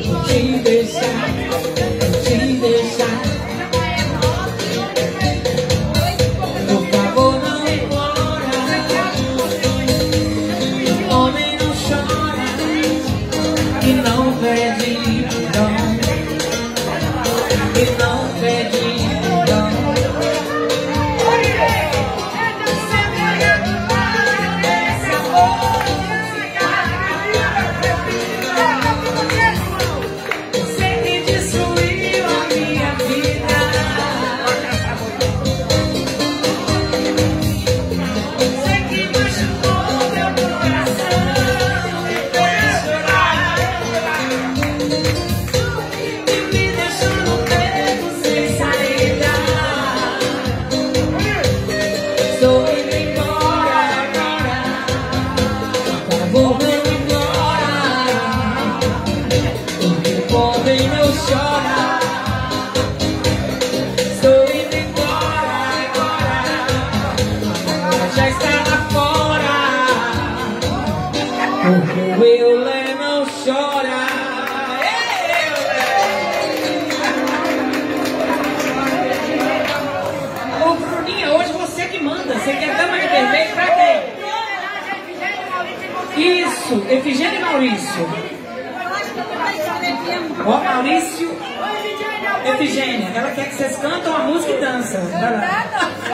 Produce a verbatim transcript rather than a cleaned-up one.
te deixar, te deixar. Por favor, não implora. Homem não chora e não pede perdão, e não pede perdão. Homem não chora, estou indo embora agora, já está lá fora, porque o Eulé não chora. Ô Bruninha, hoje você que manda, você quer dama de vermelho pra quem? Isso, Efigênia e Maurício. Ó, Maurício, Efigênia, ela quer que vocês cantam a música e dançam. Vai lá.